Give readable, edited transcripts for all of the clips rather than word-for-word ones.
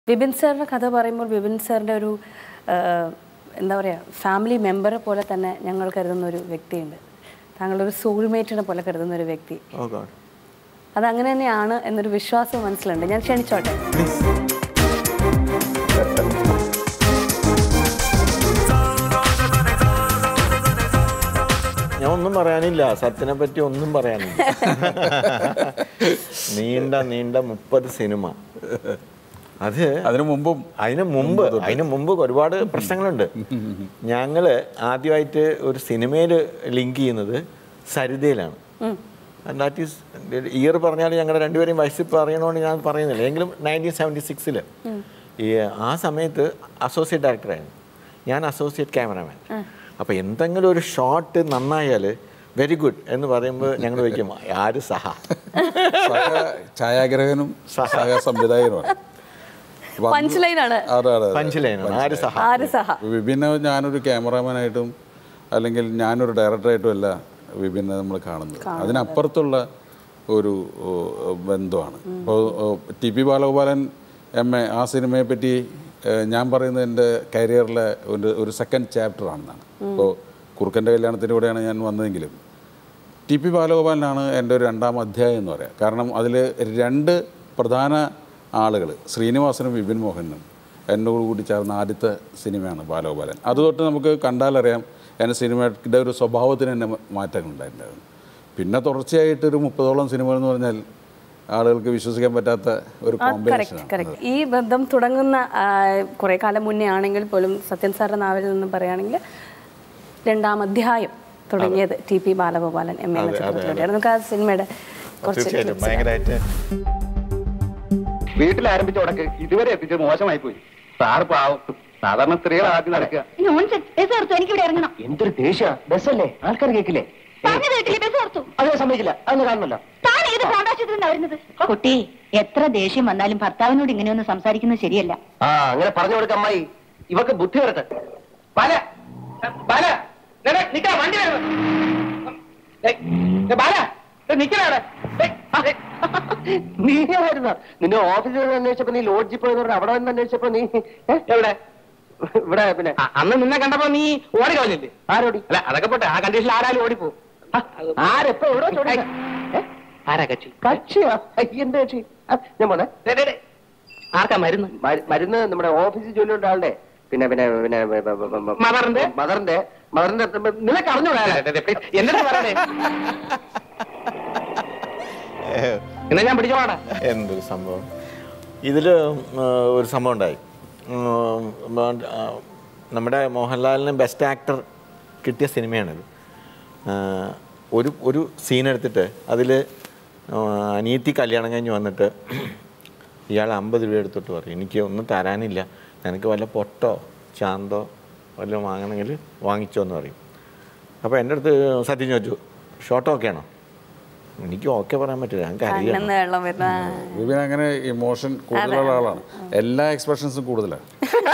വിപിൻ സാറിന്റെ കഥ പറയുമ്പോൾ വിപിൻ സാറിന്റെ ഒരു എന്താ പറയുക ഫാമിലി മെമ്പറെ പോലെ തന്നെ ഞങ്ങൾ കരുതുന്ന ഒരു വ്യക്തിയുണ്ട്. താങ്കളൊരു സോൾമേറ്റിനെ പോലെ കരുതുന്ന ഒരു വ്യക്തി. അതങ്ങനെ തന്നെയാണ് എന്നൊരു വിശ്വാസം മനസ്സിലുണ്ട്. ഞാൻ ക്ഷണിച്ചോട്ടെ. ഞാൻ ഒന്നും പറയാനില്ല, സത്യനെ പറ്റി ഒന്നും പറയാനില്ല. നീണ്ട 30 സിനിമ. അതിനു മുമ്പ് ഒരുപാട് പ്രശ്നങ്ങളുണ്ട്. ഞങ്ങള് ആദ്യമായിട്ട് ഒരു സിനിമയിൽ ലിങ്ക് ചെയ്യുന്നത് സരിതയിലാണ്. ദാറ്റ് ഈസ് ഇയർ പറഞ്ഞാൽ ഞങ്ങളുടെ രണ്ടുപേരെയും വയസ്സ് പറയണോണ്ട് ഞാൻ പറയുന്നില്ല. എങ്കിലും 1976 ആ സമയത്ത് അസോസിയേറ്റ് ഡയറക്ടറായിരുന്നു, ഞാൻ അസോസിയേറ്റ് ക്യാമറമാൻ. അപ്പോൾ എന്തെങ്കിലും ഒരു ഷോട്ട് നന്നായാൽ വെരി ഗുഡ് എന്ന് പറയുമ്പോൾ ഞങ്ങൾ ചോദിക്കും ആര് ഛായാഗ്രഹനും സംവിധായകനുമാണ്. വിപിനെ ഞാനൊരു ക്യാമറാമാനായിട്ടും അല്ലെങ്കിൽ ഞാനൊരു ഡയറക്ടറായിട്ടും അല്ല വിപിനെ നമ്മൾ കാണുന്നത്, അതിനപ്പുറത്തുള്ള ഒരു ബന്ധമാണ്. ഇപ്പോൾ ടി പി ബാലഗോപാലൻ MA ആ സിനിമയെ പറ്റി ഞാൻ പറയുന്നത് എൻ്റെ കരിയറിലെ ഒരു സെക്കൻഡ് ചാപ്റ്റർ ആണെന്നാണ്. ഇപ്പോൾ കുറുക്കൻ്റെ കല്യാണത്തിൻ്റെ കൂടെയാണ് ഞാൻ വന്നതെങ്കിലും ടി പി ബാലഗോപാലനാണ് എൻ്റെ ഒരു 2ാം അധ്യായം എന്ന് പറയാം. കാരണം അതിൽ 2 പ്രധാന ആളുകൾ, ശ്രീനിവാസനും വിപിൻ മോഹനും എന്നോട് കൂടി ചേർന്ന ആദ്യത്തെ സിനിമയാണ് ബാലഗോപാലൻ. അതുതൊട്ട് നമുക്ക് കണ്ടാലറിയാം എൻ്റെ സിനിമയുടെ ഒരു സ്വഭാവത്തിന് തന്നെ മാറ്റങ്ങളുണ്ടായിട്ടുണ്ടായിരുന്നു. പിന്നെ തുടർച്ചയായിട്ടൊരു 30ഓളം സിനിമകൾ എന്ന് പറഞ്ഞാൽ ആളുകൾക്ക് വിശ്വസിക്കാൻ പറ്റാത്ത ഒരു കോമ്പിനേഷനാണ്. ഈ ബന്ധം തുടങ്ങുന്ന കുറേ കാലം മുന്നേ ആണെങ്കിൽ പോലും സത്യൻ സാറിന്റെ നാവിൽ നിന്ന് പറയുകയാണെങ്കിൽ 2ാം അധ്യായം തുടങ്ങിയത് ടി പി ബാലഗോപാലൻ MA എന്ന ചിത്രത്തിലൂടെയാണ്. നമുക്ക് ആ സിനിമയുടെ കുറച്ച് വീട്ടിൽ ആരംഭിച്ച ഉടക്ക് ഇതുവരെ എത്തിച്ചത് മോശമായി പോയി. സാർ പാവം, സാധാരണ സ്ത്രീകൾ ആദ്യം നടക്കുക. എന്തൊരു ദേഷ്യ ബസ്സല്ലേ, ആൾക്കാർ കേൾക്കില്ലേ? അതേ സമ്മതിക്കില്ല, അതൊന്നും കാണുമല്ലോ. കുട്ടി, എത്ര ദേഷ്യം വന്നാലും ഭർത്താവിനോട് ഇങ്ങനെയൊന്നും സംസാരിക്കുന്നത് ശരിയല്ല. അങ്ങനെ പറഞ്ഞു കൊടുക്ക അമ്മായി, ഇവക്ക് ബുദ്ധി വരട്ടെ. നിന്നെ ഓഫീസിൽ അന്വേഷിച്ചപ്പോ നീ ലോഡ്ജിൽ പോയെന്ന് അവിടെ വന്ന് അന്വേഷിച്ചപ്പോ നീ എവിടെ? ഇവിടെ പിന്നെ അന്ന് നിന്നെ കണ്ടപ്പോ നീ ഓടി കളഞ്ഞില്ലേ? ആരോടി? അല്ല അതൊക്കെ പോട്ടെ, ആ കണ്ടീഷനിൽ ആരാലും ഓടിപ്പോ. ആരെപ്പോ എവിടെ? ആരാ കക്ഷി? കക്ഷിയാ? എന്താ കക്ഷി? ഞാൻ പോന്നെ. ആർക്കാ മരുന്ന്? മരുന്ന് നമ്മുടെ ഓഫീസിൽ ജോലിയുള്ള ആളുടെ. പിന്നെ പിന്നെ പിന്നെ മദറിന്റെ നിനക്ക് അറിഞ്ഞൂടാ? എന്താ പറയണേ? എന്നാ ഞാൻ പിടിച്ചോടാ. എന്തൊരു സംഭവം ഇതിൽ ഒരു സംഭവം ഉണ്ടായി. നമ്മുടെ മോഹൻലാലിന് ബെസ്റ്റ് ആക്ടർ കിട്ടിയ സിനിമയാണത്. ഒരു സീൻ എടുത്തിട്ട് അതിൽ അനിയത്തി കല്യാണം കഴിഞ്ഞ് വന്നിട്ട് ഇയാൾ 50 രൂപ എടുത്തിട്ട് പറയും, എനിക്ക് ഒന്നും തരാനില്ല, നിനക്ക് വല്ല പൊട്ടോ ചാന്തോ വല്ലതും വാങ്ങണമെങ്കിൽ വാങ്ങിച്ചോ എന്ന് പറയും. അപ്പോൾ എൻ്റെ അടുത്ത് സത്യം ചോദിച്ചു, ഷോട്ട് ഓക്കെ ആണോ? എനിക്ക് ഓക്കെ പറയാൻ പറ്റില്ല, വിപിൻ അങ്ങനെ ഇമോഷൻ കൂടുതലുള്ള ആളാണ്, എല്ലാ എക്സ്പ്രഷൻസും കൂടുതലാണ്.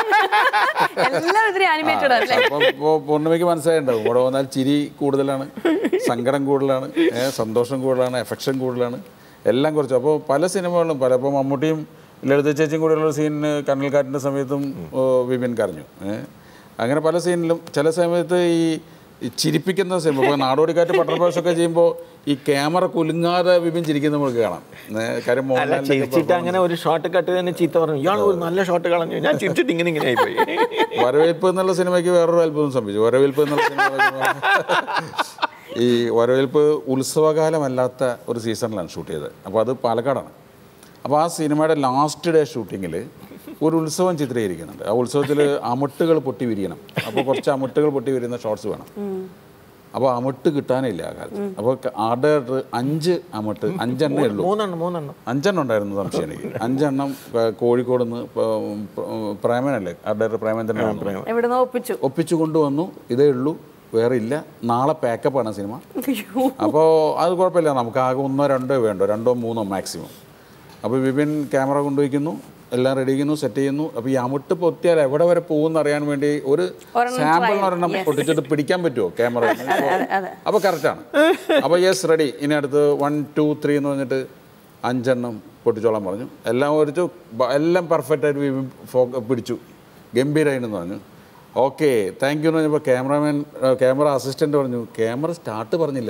അപ്പോൾ പൂർണ്ണിമയ്ക്ക് മനസ്സിലായിട്ടുണ്ടാവും, ഇവിടെ വന്നാൽ ചിരി കൂടുതലാണ്, സങ്കടം കൂടുതലാണ്, സന്തോഷം കൂടുതലാണ്, എഫക്ഷൻ കൂടുതലാണ്, എല്ലാം കുറച്ച്. അപ്പോൾ പല സിനിമകളിലും ഇപ്പോൾ മമ്മൂട്ടിയും ലളിത ചേച്ചിയും കൂടെയുള്ള സീനിന് കണ്ണൽക്കാറ്റിൻ്റെ സമയത്തും വിപിൻ കരഞ്ഞു. അങ്ങനെ പല സീനിലും ചില സമയത്ത് ഈ ചിരിപ്പിക്കുന്ന സിനിമ, ഇപ്പോൾ നാടോടിക്കാറ്റ് പട്ടണപ്രവേശമൊക്കെ ചെയ്യുമ്പോൾ ഈ ക്യാമറ കുലുങ്ങാതെ വിപിൻ ചിരിക്കുന്ന നമുക്ക് കാണാം. കാര്യം ചിരിച്ചിട്ട് അങ്ങനെ ഒരു ഷോട്ട് കട്ട് തന്നെ ചീത്ത പറഞ്ഞു, ഇയാൾ ഒരു നല്ല ഷോട്ട് കളഞ്ഞു, ഞാൻ ചിരിച്ചിട്ട് ഇങ്ങനെ ആയിപ്പോയി. വരവേൽപ്പ് എന്നുള്ള സിനിമയ്ക്ക് വേറൊരു അത്ഭുതം സംഭവിച്ചു. വരവേൽപ്പ് എന്നുള്ള സിനിമ ഈ വരവേൽപ്പ് ഉത്സവകാലമല്ലാത്ത ഒരു സീസണിലാണ് ഷൂട്ട് ചെയ്തത്. അപ്പോൾ അത് പാലക്കാടാണ്. അപ്പോൾ ആ സിനിമയുടെ ലാസ്റ്റ് ഡേ ഷൂട്ടിങ്ങിൽ ഒരു ഉത്സവം ചിത്രീകരിക്കുന്നുണ്ട്. ആ ഉത്സവത്തിൽ അമിട്ടുകൾ പൊട്ടി വിരിയണം. അപ്പോൾ കുറച്ച് അമിട്ടുകൾ പൊട്ടി വിരിയുന്ന ഷോട്ട്സ് വേണം. അപ്പോൾ അമിട്ട് കിട്ടാനേ ഇല്ല ആ കാലത്ത്. അപ്പോൾ ആർഡർ 5 അമിട്ട്, 5 എണ്ണേ ഉള്ളൂ. 5 എണ്ണം ഉണ്ടായിരുന്നു സംശയം എനിക്ക്. 5 എണ്ണം കോഴിക്കോട് നിന്ന് പ്രേമനല്ലേ, ആർഡർ പ്രേമേന്ദ്രൻ ഒപ്പിച്ചു കൊണ്ടുവന്നു. ഇതേ ഉള്ളൂ, വേറെ ഇല്ല, നാളെ പാക്കപ്പാണ് സിനിമ. അപ്പോൾ അത് കുഴപ്പമില്ല, നമുക്ക് ആകെ 1 2 വേണ്ടോ, 2 3 മാക്സിമം. അപ്പോൾ വിപിൻ ക്യാമറ കൊണ്ടുവയ്ക്കുന്നു, എല്ലാം റെഡി ചെയ്യുന്നു, സെറ്റ് ചെയ്യുന്നു. അപ്പോൾ ഈ അമിട്ട് പൊത്തിയാൽ എവിടെ വരെ പോകുമെന്ന് അറിയാൻ വേണ്ടി ഒരു സാമ്പിളിനൊരെണ്ണം പൊട്ടിച്ചിട്ട് പിടിക്കാൻ പറ്റുമോ ക്യാമറ? അപ്പോൾ കറക്റ്റാണ്. അപ്പോൾ യെസ് റെഡി, ഇനി അടുത്ത് 1 2 3 എന്ന് പറഞ്ഞിട്ട് 5 എണ്ണം പൊട്ടിച്ചോളാൻ പറഞ്ഞു. എല്ലാം ഒരിച്ചു, എല്ലാം പെർഫെക്റ്റായിട്ട് വിപിൻ പിടിച്ചു, ഗംഭീരമായിട്ടെന്ന് പറഞ്ഞു. ഓക്കെ താങ്ക് യു എന്ന് പറഞ്ഞപ്പോൾ ക്യാമറ അസിസ്റ്റൻ്റ് പറഞ്ഞു ക്യാമറ സ്റ്റാർട്ട് പറഞ്ഞില്ല.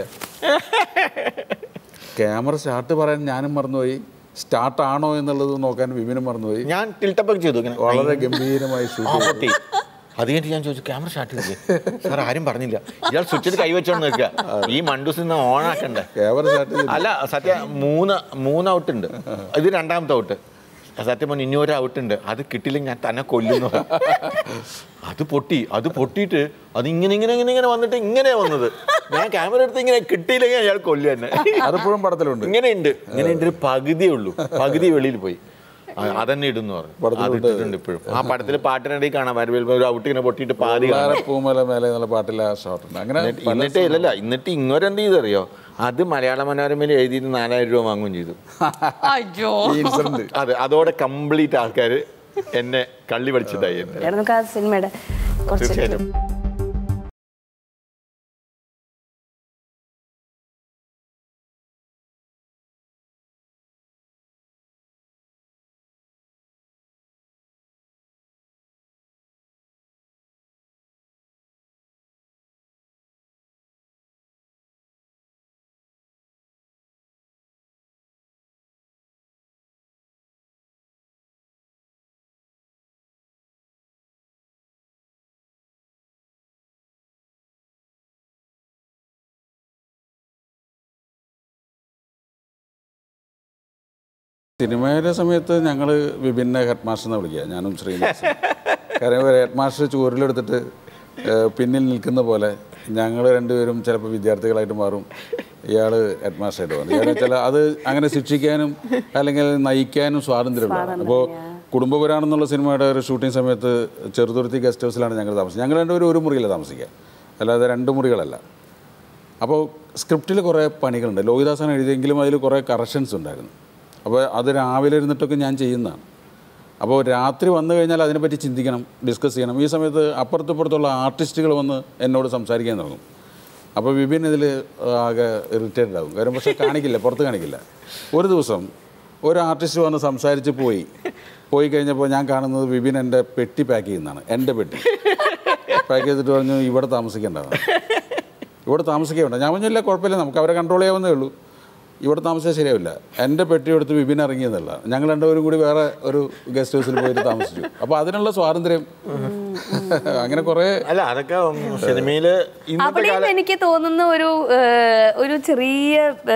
ക്യാമറ സ്റ്റാർട്ട് പറയാൻ ഞാനും മറന്നുപോയി, സ്റ്റാർട്ടാണോ എന്നുള്ളത് നോക്കാൻ വിപിനും മറന്നുപോയി. ഞാൻ ടിൽട്ടപ്പൊക്കെ ചെയ്തു, വളരെ ഗംഭീരമായി ഷൂട്ട് ചെയ്തു. അത് കഴിഞ്ഞിട്ട് ഞാൻ ചോദിച്ചു ക്യാമറ സ്റ്റാർട്ട് ചെയ്തില്ലേ? സാർ ആരും പറഞ്ഞില്ല. ഇയാൾ സ്വിച്ചിൽ കൈവച്ചോണ്ട് നിൽക്കുക, ഈ മണ്ടൂസിൽ നിന്ന് ഓൺ ആക്കണ്ടേ? ക്യാമറ സ്റ്റാർട്ട് അല്ല സത്യം, മൂന്ന് ഔട്ട് ഉണ്ട്, ഇത് രണ്ടാമത്തെ ഔട്ട്. സത്യം പറഞ്ഞാൽ ഇനി ഒരു ഔട്ട് ഉണ്ട്, അത് കിട്ടിയില്ലെങ്കിൽ ഞാൻ തന്നെ കൊല്ലുന്നു. അത് പൊട്ടിയിട്ട് അത് ഇങ്ങനെ വന്നിട്ട് ഇങ്ങനെ വന്നത്. ഞാൻ ക്യാമറ എടുത്ത് ഇങ്ങനെ കിട്ടിയില്ലെങ്കിൽ അയാൾ കൊല്ലു തന്നെ. അതിപ്പോഴും പടത്തിലുണ്ട്. ഇങ്ങനെയുണ്ട് പകുതിയേ ഉള്ളൂ, പകുതി വെളിയിൽ പോയി. അതന്നെ ഇടുന്നു പറഞ്ഞു. ഇപ്പോഴും ആ പടത്തിൽ പാട്ടിനിടയിൽ കാണാം, ഒരു ഔട്ട് ഇങ്ങനെ പൊട്ടിയിട്ട് പാതി പൂമല മേലെ എന്നുള്ള പാട്ടിലെ ആ ഷോട്ടുണ്ട്. അങ്ങനെ എന്നിട്ട് ഇല്ലല്ല, എന്നിട്ട് ഇങ്ങോരെന്ത് ചെയ്തറിയോ, അത് മലയാള മനോരമയിൽ എഴുതിയിട്ട് 4000 രൂപ വാങ്ങുകയും ചെയ്തു. അതെ, അതോടെ കംപ്ലീറ്റ് ആൾക്കാർ എന്നെ കള്ളി പഠിച്ചതായി. സിനിമയുടെ തീർച്ചയായിട്ടും. സിനിമയുടെ സമയത്ത് ഞങ്ങൾ വിപിന്നെ ഹെഡ് മാസ്റ്ററിനെ വിളിക്കുക, ഞാനും ശ്രീനിവാസൻ. കാരണം ഹെഡ് മാസ്റ്റർ ചൂരിലെടുത്തിട്ട് പിന്നിൽ നിൽക്കുന്ന പോലെ ഞങ്ങൾ രണ്ടുപേരും ചിലപ്പോൾ വിദ്യാർത്ഥികളായിട്ട് മാറും, ഇയാൾ ഹെഡ് മാസ്റ്ററായിട്ട് പോകും. കാരണം അത് അങ്ങനെ ശിക്ഷിക്കാനും അല്ലെങ്കിൽ നയിക്കാനും സ്വാതന്ത്ര്യമുണ്ടാകും. അപ്പോൾ കുടുംബപുരാണം എന്നുള്ള സിനിമയുടെ ഒരു ഷൂട്ടിംഗ് സമയത്ത് ചെറുതുരുത്തി ഗസ്റ്റ് ഹൗസിലാണ് ഞങ്ങൾ താമസിച്ചത്. ഞങ്ങൾ രണ്ടുപേരും ഒരു മുറിയിലാണ് താമസിക്കുക, അല്ലാതെ 2 മുറികളല്ല. അപ്പോൾ സ്ക്രിപ്റ്റിൽ കുറേ പണികളുണ്ട്, ലോഹിദാസാണ് എഴുതിയെങ്കിലും അതിൽ കുറേ കറക്ഷൻസ് ഉണ്ടായിരുന്നു. അപ്പോൾ അത് രാവിലെ ഇരുന്നിട്ടൊക്കെ ഞാൻ ചെയ്യുന്നതാണ്. അപ്പോൾ രാത്രി വന്നു കഴിഞ്ഞാൽ അതിനെപ്പറ്റി ചിന്തിക്കണം, ഡിസ്കസ് ചെയ്യണം. ഈ സമയത്ത് അപ്പുറത്തുള്ള ആർട്ടിസ്റ്റുകൾ വന്ന് എന്നോട് സംസാരിക്കാൻ തുടങ്ങും. അപ്പോൾ വിപിൻ ഇതിൽ ആകെ ഇറിറ്റേറ്റഡ് ആകും. കാര്യം പക്ഷേ കാണിക്കില്ല, പുറത്ത് കാണിക്കില്ല. ഒരു ദിവസം ഒരു ആർട്ടിസ്റ്റ് വന്ന് സംസാരിച്ച് പോയി കഴിഞ്ഞപ്പോൾ ഞാൻ കാണുന്നത് വിപിൻ എൻ്റെ പെട്ടി പാക്ക് ചെയ്യുന്നതാണ്. എൻ്റെ പെട്ടി പാക്ക് ചെയ്തിട്ട് പറഞ്ഞു ഇവിടെ താമസിക്കേണ്ടതാണ്, ഇവിടെ താമസിക്കേണ്ട. ഞാൻ പറഞ്ഞില്ല കുഴപ്പമില്ല, നമുക്ക് അവരെ കൺട്രോൾ ചെയ്യാവുന്നേ ഉള്ളൂ, ഇവിടെ താമസിച്ചാൽ ശരിയാവില്ല. എൻ്റെ പെട്ടി എടുത്ത് വിപിൻ ഇറങ്ങിയെന്നല്ല, ഞങ്ങൾ രണ്ടുപേരും കൂടി വേറെ ഒരു ഗസ്റ്റ് ഹൗസിൽ പോയിട്ട് താമസിച്ചു. അപ്പോൾ അതിനുള്ള സ്വാതന്ത്ര്യം അങ്ങനെ കുറേ അല്ല അതൊക്കെ സിനിമയിൽ എനിക്ക് തോന്നുന്ന ഒരു ചെറിയ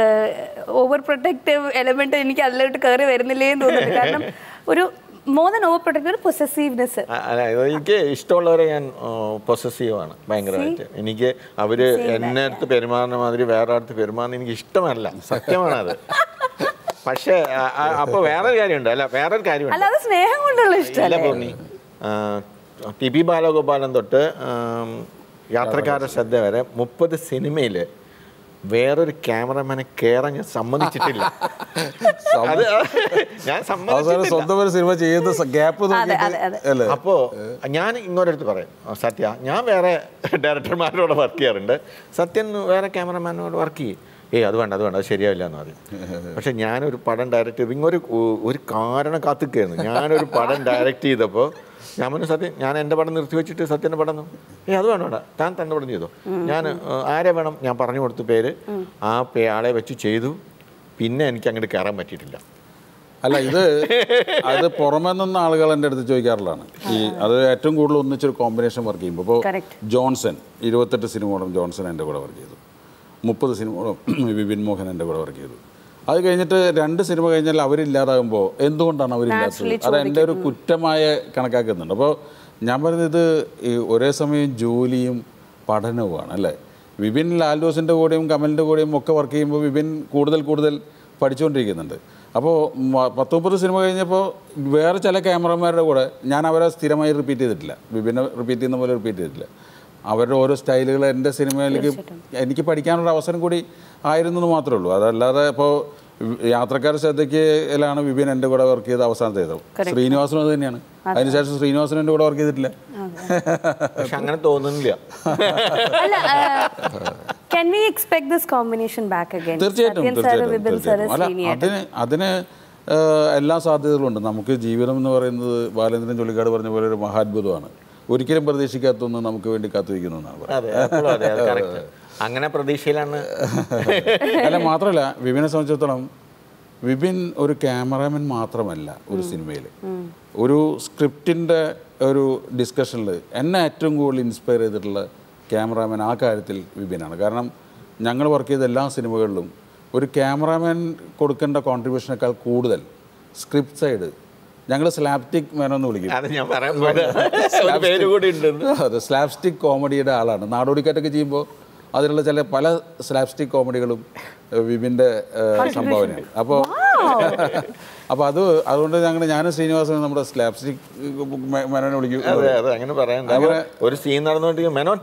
ഓവർ പ്രൊട്ടക്റ്റീവ് എലമെന്റ് എനിക്ക് അതിലോട്ട് കയറി വരുന്നില്ലേന്ന് തോന്നുന്നു. കാരണം ഒരു മോർ ദാൻ ഓവർ പ്രൊട്ടക്റ്റീവ്, ഒരു പൊസസീവ്നെസ്. എനിക്ക് ഇഷ്ടമുള്ളവരെ ഞാൻ പൊസസീവാണ് ഭയങ്കരമായിട്ട്. എനിക്ക് അവര് എന്നെ അടുത്ത് പെരുമാറുന്ന മാതിരി വേറെ അടുത്ത് പെരുമാറുന്ന എനിക്ക് ഇഷ്ടമല്ല, സത്യമാണ് അത്. പക്ഷേ അപ്പൊ വേറൊരു കാര്യമുണ്ട്, വേറൊരു കാര്യമുണ്ട്, സ്നേഹം കൊണ്ടുള്ള ഇഷ്ടമല്ല. പൂർണ്ണി TP ബാലഗോപാലൻ തൊട്ട് യാത്രക്കാരുടെ ശ്രദ്ധ വരെ 30 സിനിമയിൽ വേറൊരു ക്യാമറമാനെ കയറാൻ ഞാൻ സമ്മതിച്ചിട്ടില്ല. അപ്പോ ഞാൻ ഇങ്ങോട്ടടുത്ത് പറയും, സത്യ ഞാൻ വേറെ ഡയറക്ടർമാരോട് വർക്ക് ചെയ്യാറുണ്ട്, സത്യൻ വേറെ ക്യാമറമാനോട് വർക്ക് ചെയ്യും. അത് വേണ്ട അത് ശരിയാവില്ല എന്ന് പറയും. പക്ഷെ ഞാനൊരു പടം ഡയറക്റ്റ് ചെയ്ത് ഒരു കാരണം കാത്തിക്കായിരുന്നു. ഞാനൊരു പടം ഡയറക്റ്റ് ചെയ്തപ്പോൾ ഞാൻ പറഞ്ഞു സത്യം, ഞാൻ എൻ്റെ പടം നിർത്തി വെച്ചിട്ട് സത്യൻ്റെ പടം അത് വേണ്ട, താൻ തന്നെ പടം ചെയ്തോ, ഞാൻ ആരെ വേണം ഞാൻ പറഞ്ഞു കൊടുത്ത പേര്, ആ ആളെ വെച്ച് ചെയ്തു. പിന്നെ എനിക്ക് അങ്ങോട്ട് കയറാൻ പറ്റിയിട്ടില്ല. അല്ല അത് പുറമെ നിന്ന് ആളുകൾ എൻ്റെ അടുത്ത് ചോദിക്കാറുള്ളതാണ്. അത് ഏറ്റവും കൂടുതൽ ഒന്നിച്ചൊരു കോമ്പിനേഷൻ വർക്ക് ചെയ്യുമ്പോൾ ഇപ്പോൾ ജോൺസൺ 28 സിനിമയോളം ജോൺസൺ എൻ്റെ കൂടെ വർക്ക് ചെയ്തു, 30 സിനിമയോളം വിപിൻ മോഹൻ എൻ്റെ കൂടെ വർക്ക് ചെയ്തു. അത് കഴിഞ്ഞിട്ട് 2 സിനിമ കഴിഞ്ഞാൽ അവരില്ലാതാകുമ്പോൾ എന്തുകൊണ്ടാണ് അവരില്ലാത്തത്, അത് എൻ്റെ ഒരു കുറ്റമായ കണക്കാക്കുന്നുണ്ട്. അപ്പോൾ ഞാൻ പറയുന്നത് ഒരേ സമയം ജോലിയും പഠനവുമാണ് അല്ലേ. വിപിൻ ലാൽദോസിൻ്റെ കൂടെയും കമലിൻ്റെ കൂടെയും ഒക്കെ വർക്ക് ചെയ്യുമ്പോൾ വിപിൻ കൂടുതൽ പഠിച്ചുകൊണ്ടിരിക്കുന്നുണ്ട്. അപ്പോൾ 10-30 സിനിമ കഴിഞ്ഞപ്പോൾ വേറെ ചില ക്യാമറമാരുടെ കൂടെ ഞാൻ അവരെ സ്ഥിരമായി റിപ്പീറ്റ് ചെയ്തിട്ടില്ല, വിപിനെ റിപ്പീറ്റ് ചെയ്യുന്ന പോലെ റിപ്പീറ്റ് ചെയ്തിട്ടില്ല. അവരുടെ ഓരോ സ്റ്റൈലുകൾ എൻ്റെ സിനിമയിലേക്ക് എനിക്ക് പഠിക്കാനുള്ള അവസരം കൂടി ആയിരുന്നെന്ന് മാത്രമേ ഉള്ളൂ. അതല്ലാതെ ഇപ്പോൾ യാത്രക്കാരുടെ ശ്രദ്ധയ്ക്കിലാണ് വിപിൻ എൻ്റെ കൂടെ വർക്ക് ചെയ്ത് അവസാനത്തെ ചെയ്തത്. ശ്രീനിവാസനും അത് തന്നെയാണ്. അതിനുശേഷം ശ്രീനിവാസനും എൻ്റെ കൂടെ വർക്ക് ചെയ്തിട്ടില്ല. പക്ഷെ അങ്ങനെ തോന്നുന്നില്ല. തീർച്ചയായിട്ടും അതിന് എല്ലാ സാധ്യതകളുണ്ട്. നമുക്ക് ജീവിതം എന്ന് പറയുന്നത് ബാലേന്ദ്രൻ ചുള്ളിക്കാട് പറഞ്ഞ പോലെ ഒരു മഹാത്ഭുതമാണ്. ഒരിക്കലും പ്രതീക്ഷിക്കാത്തൊന്നും നമുക്ക് വേണ്ടി കാത്തിരിക്കുന്നു എന്നാണ് പറയുന്നത്. അങ്ങനെ പ്രതീക്ഷയിലാണ്. അല്ല, മാത്രമല്ല വിപിനെ സംബന്ധിച്ചിടത്തോളം വിപിൻ ഒരു ക്യാമറാമാൻ മാത്രമല്ല ഒരു സിനിമയിൽ. ഒരു സ്ക്രിപ്റ്റിൻ്റെ ഒരു ഡിസ്കഷനിൽ എന്നെ ഏറ്റവും കൂടുതൽ ഇൻസ്പയർ ചെയ്തിട്ടുള്ള ക്യാമറാമാൻ ആ കാര്യത്തിൽ വിപിനാണ്. കാരണം ഞങ്ങൾ വർക്ക് ചെയ്ത എല്ലാ സിനിമകളിലും ഒരു ക്യാമറാമാൻ കൊടുക്കേണ്ട കോൺട്രിബ്യൂഷനേക്കാൾ കൂടുതൽ സ്ക്രിപ്റ്റ് സൈഡ് ഞങ്ങൾ സ്ലാപ്സ്റ്റിക് മേനെന്ന് വിളിക്കും. അതെ, സ്ലാപ്സ്റ്റിക് കോമഡിയുടെ ആളാണ്. നാടോടിക്കാറ്റൊക്കെ ചെയ്യുമ്പോൾ അതിലുള്ള പല സ്ലാപ്സ്റ്റിക് കോമഡികളും വിപിൻ്റെ സംഭാവനയാണ്. അപ്പോൾ അതുകൊണ്ട് ഞാനും ശ്രീനിവാസനും നമ്മുടെ സ്ലാപ്സ്റ്റിക് മേനോനെ വിളിക്കും. അങ്ങനെ പറയാം. ഒരു സീൻ നടന്നുകൊണ്ടിരിക്കും മേനോൻ.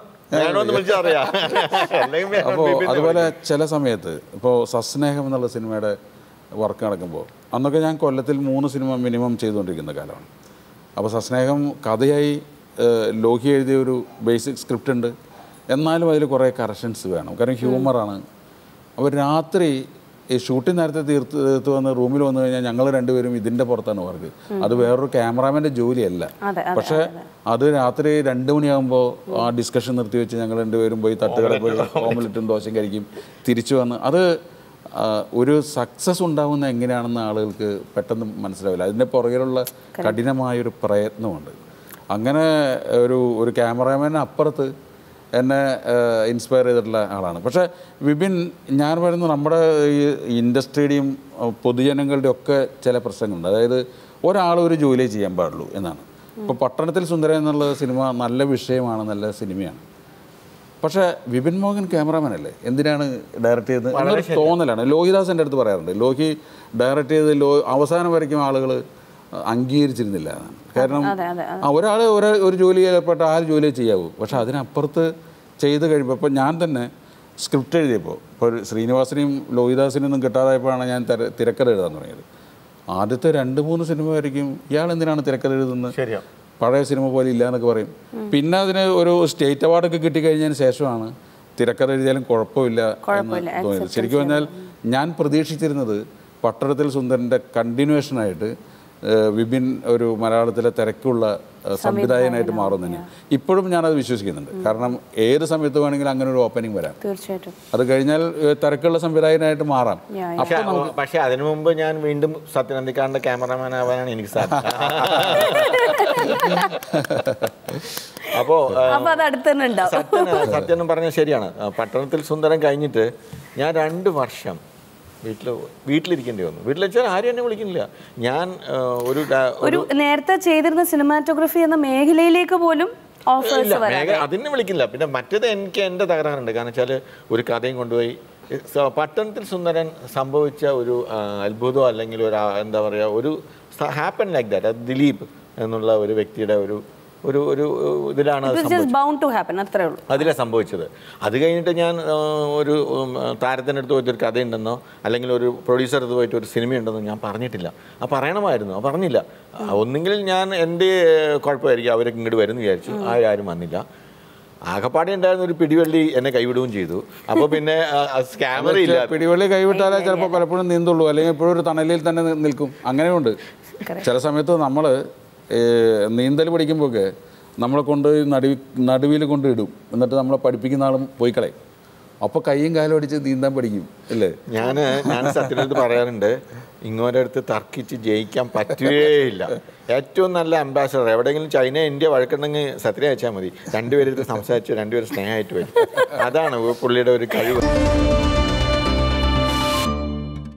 അപ്പോൾ അതുപോലെ ചില സമയത്ത് ഇപ്പോൾ സസ്നേഹം എന്നുള്ള സിനിമയുടെ വർക്ക് നടക്കുമ്പോൾ അന്നൊക്കെ ഞാൻ കൊല്ലത്തിൽ 3 സിനിമ മിനിമം ചെയ്തുകൊണ്ടിരിക്കുന്ന കാലമാണ്. അപ്പോൾ സസ്നേഹം കഥയായി ലോഹി എഴുതിയ ഒരു ബേസിക് സ്ക്രിപ്റ്റ് ഉണ്ട്. എന്നാലും അതിൽ കുറേ കറക്ഷൻസ് വേണം. കാരണം ഹ്യൂമറാണ്. അപ്പോൾ രാത്രി ഈ ഷൂട്ടിംഗ് നേരത്തെ തീർത്ത് വന്ന് റൂമിൽ വന്നു കഴിഞ്ഞാൽ ഞങ്ങൾ രണ്ടുപേരും ഇതിൻ്റെ പുറത്താണ് വർക്ക്. അത് വേറൊരു ക്യാമറാമാൻ്റെ ജോലിയല്ല. പക്ഷേ അത് രാത്രി 2 മണിയാകുമ്പോൾ ആ ഡിസ്കഷൻ നിർത്തി വെച്ച് ഞങ്ങൾ രണ്ടുപേരും പോയി തട്ടുകടയിൽ പോയി ഓംലെറ്റും ദോശയും കഴിക്കും. തിരിച്ചു വന്ന് അത് ഒരു സക്സസ് ഉണ്ടാകുന്ന എങ്ങനെയാണെന്ന് ആളുകൾക്ക് പെട്ടെന്ന് മനസ്സിലാവില്ല. അതിൻ്റെ പുറകിലുള്ള കഠിനമായൊരു പ്രയത്നമുണ്ട്. അങ്ങനെ ഒരു ക്യാമറാമാന് അപ്പുറത്ത് എന്നെ ഇൻസ്പയർ ചെയ്തിട്ടുള്ള ആളാണ്. പക്ഷേ വിപിൻ, ഞാൻ പറയുന്നത് നമ്മുടെ ഈ ഇൻഡസ്ട്രിയുടെയും പൊതുജനങ്ങളുടെ ഒക്കെ ചില പ്രശ്നങ്ങളുണ്ട്. അതായത് ഒരാൾ ഒരു ജോലി ചെയ്യാൻ പാടുള്ളൂ എന്നാണ്. ഇപ്പോൾ പട്ടണത്തിൽ സുന്ദരൻ എന്നുള്ള സിനിമ നല്ല വിഷയമാണ്, നല്ല സിനിമയാണ്. പക്ഷേ വിപിൻ മോഹൻ ക്യാമറാമാൻ അല്ലേ, എന്തിനാണ് ഡയറക്റ്റ് ചെയ്തത് എന്നൊരു തോന്നലാണ്. ലോഹിദാസ് എൻ്റെ അടുത്ത് പറയാറുണ്ട്, ലോഹി ഡയറക്റ്റ് ചെയ്ത് അവസാനം വരയ്ക്കും ആളുകൾ അംഗീകരിച്ചിരുന്നില്ല എന്നാണ്. കാരണം ഒരാൾ ഒരു ജോലി ഏർപ്പെട്ട ആ ജോലിയെ ചെയ്യാവൂ. പക്ഷെ അതിനപ്പുറത്ത് ചെയ്ത് കഴിയുമ്പോൾ ഇപ്പോൾ ഞാൻ തന്നെ സ്ക്രിപ്റ്റ് എഴുതിയപ്പോൾ ഇപ്പോൾ ശ്രീനിവാസനെയും ലോഹിദാസിനൊന്നും കിട്ടാതായപ്പോഴാണ് ഞാൻ തിരക്കഥ എഴുതാൻ തുടങ്ങിയത്. ആദ്യത്തെ 2-3 സിനിമ വരയ്ക്കും ഇയാൾ എന്തിനാണ് തിരക്കഥ എഴുതുന്നത്, പഴയ സിനിമ പോലെ ഇല്ല എന്നൊക്കെ പറയും. പിന്നെ അതിന് ഒരു സ്റ്റേറ്റ് അവാർഡൊക്കെ കിട്ടിക്കഴിഞ്ഞതിന് ശേഷമാണ് തിരക്കഥ എഴുതിയാലും കുഴപ്പമില്ല എന്ന് തോന്നിയത്. ശരിക്കും പറഞ്ഞാൽ ഞാൻ പ്രതീക്ഷിച്ചിരുന്നത് പട്ടണത്തിൽ സുന്ദരൻ്റെ കണ്ടിന്യൂഷനായിട്ട് വിപിൻ ഒരു മലയാളത്തിലെ തിരക്കുള്ള സംവിധായകനായിട്ട് മാറും തന്നെ ഇപ്പോഴും ഞാനത് വിശ്വസിക്കുന്നുണ്ട്. കാരണം ഏത് സമയത്ത് വേണമെങ്കിലും അങ്ങനെ ഒരു ഓപ്പണിംഗ് വരാം. തീർച്ചയായിട്ടും അത് കഴിഞ്ഞാൽ തിരക്കുള്ള സംവിധായകനായിട്ട് മാറാം. പക്ഷെ അതിനു മുമ്പ് ഞാൻ വീണ്ടും സത്യനന്ദിക്കാരൻ്റെ ക്യാമറമാൻ ആവാനാണ് എനിക്ക് സാധിച്ചത്. അപ്പോൾ സത്യം പറഞ്ഞാൽ ശരിയാണ്. പട്ടണത്തിൽ സുന്ദരം കഴിഞ്ഞിട്ട് ഞാൻ 2 വർഷം വീട്ടിലിരിക്കേണ്ടി വന്നു. വീട്ടിൽ വെച്ചാൽ ആരും എന്നെ വിളിക്കുന്നില്ല. ഞാൻ ഒരു നേരത്തെ ചെയ്തിരുന്ന സിനിമാറ്റോഗ്രഫി എന്ന മേഖലയിലേക്ക് പോലും അതിനെ വിളിക്കില്ല. പിന്നെ മറ്റേത് എനിക്ക് എൻ്റെ തകരാറുണ്ട്. കാരണം വെച്ചാൽ ഒരു കഥയും കൊണ്ടുപോയി പട്ടണത്തിൽ സുന്ദരൻ സംഭവിച്ച ഒരു അത്ഭുതം അല്ലെങ്കിൽ ഒരു എന്താ പറയുക ഒരു ഹാപ്പൻ ലൈക്ക് ദാറ്റ്. അത് ദിലീപ് എന്നുള്ള ഒരു വ്യക്തിയുടെ ഒരു ഇതിലാണ് അതിലെ സംഭവിച്ചത്. അത് കഴിഞ്ഞിട്ട് ഞാൻ ഒരു താരത്തിൻ്റെ അടുത്ത് പോയിട്ട് ഒരു കഥയുണ്ടെന്നോ അല്ലെങ്കിൽ ഒരു പ്രൊഡ്യൂസർ അടുത്ത് പോയിട്ട് ഒരു സിനിമയുണ്ടെന്നോ ഞാൻ പറഞ്ഞിട്ടില്ല. പറയണമായിരുന്നു, പറഞ്ഞില്ല. ഒന്നെങ്കിൽ ഞാൻ എൻ്റെ കുഴപ്പമായിരിക്കും, അവരൊക്കെ ഇങ്ങോട്ട് വരുമെന്ന് വിചാരിച്ചു. ആരും വന്നില്ല. ആകപ്പാടെ ഉണ്ടായിരുന്ന ഒരു പിടിവള്ളി എന്നെ കൈവിടുകയും ചെയ്തു. അപ്പോൾ പിന്നെ ക്യാമറയില്ല. പിടിവള്ളി കൈവിട്ടാലേ ചിലപ്പോൾ പലപ്പോഴും നീന്തുള്ളൂ, അല്ലെങ്കിൽ എപ്പോഴും ഒരു തണലിൽ തന്നെ നിൽക്കും. അങ്ങനെയുണ്ട്. ചില സമയത്ത് നമ്മൾ നീന്തൽ പഠിക്കുമ്പോഴൊക്കെ നമ്മളെ കൊണ്ട് നടുവിൽ കൊണ്ട് ഇടും. എന്നിട്ട് നമ്മളെ പഠിപ്പിക്കുന്ന ആളും പോയി കളയും. അപ്പോൾ കൈയും കാലും അടിച്ച് നീന്താൻ പഠിക്കും അല്ലേ? ഞാൻ സത്യത്തിൽ പറയാറുണ്ട്, ഇങ്ങോട്ടടുത്ത് തർക്കിച്ച് ജയിക്കാൻ പറ്റുകയില്ല. ഏറ്റവും നല്ല അംബാസഡർ എവിടെയെങ്കിലും ചൈന ഇന്ത്യ വഴക്കുണ്ടെങ്കിൽ സത്യം അയച്ചാൽ മതി. 2 പേരെടുത്ത് സംസാരിച്ച് 2 പേര് സ്നേഹമായിട്ട് വരും. അതാണ് പുള്ളിയുടെ ഒരു കഴിവ്.